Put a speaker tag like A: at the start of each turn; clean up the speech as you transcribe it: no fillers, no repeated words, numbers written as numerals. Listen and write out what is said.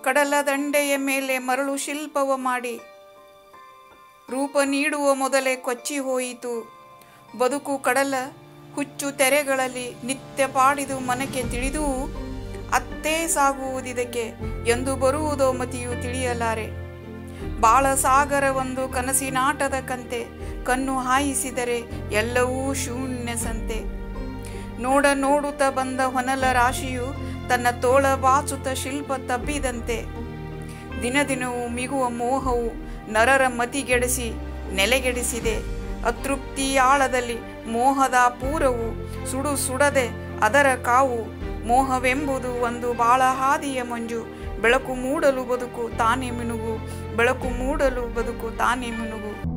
A: ಕಡಲ ದಂಡೆಯ ಮೇಲೆ ಮರಳು ಶಿಲ್ಪವ ಮಾಡಿ ರೂಪ ನೀಡುವ ಮೊದಲೇ ಕೊಚ್ಚಿ ಹೋಯಿತು ಬದುಕು ಕಡಲ ಹುಚ್ಚು ತೆರೆಗಳಲ್ಲಿ ನಿತ್ಯ ಪಾಡಿದು ಮನಕ್ಕೆ ತಿಳಿದೂ ಅತ್ತೇ ಸಾಗುವುದಿದಕ್ಕೆ ಎಂದು ಬರುವುದೋ ಮತಿಯು ತಿಳಿಯಲಾರೆ. ಬಾಳ ಸಾಗರವೊಂದು ಕನಸಿನಾಟದ ಕಂತೆ ಕಣ್ಣು ಹಾಯಿಸಿದರೆ ಎಲ್ಲವೂ ಶೂನ್ಯ ಸಂತೆ. ನೋಡುತ್ತ ಬಂದ ಹೊನಲ ರಾಶಿಯು ತನ್ನ ತೋಳ ಬಾಚುತ್ತ ಶಿಲ್ಪ ತಬ್ಬಿದಂತೆ. ದಿನದಿನವೂ ಮಿಗುವ ಮೋಹವು ನರರ ಮತಿಗೆಡಿಸಿ ನೆಲೆಗೆಡಿಸಿದೆ. ಅತೃಪ್ತಿ ಆಳದಲ್ಲಿ ಮೋಹದ ಪೂರವು ಸುಡದೆ ಅದರ ಕಾವು. ಮೋಹವೆಂಬುದು ಒಂದು ಬಾಳ ಹಾದಿಯ ಮಂಜು, ಬೆಳಕು ಮೂಡಲು ಬದುಕು ತಾನೇ ಮಿನುಗು, ಬೆಳಕು ಮೂಡಲು ಬದುಕು ತಾನೇ ಮಿನುಗು.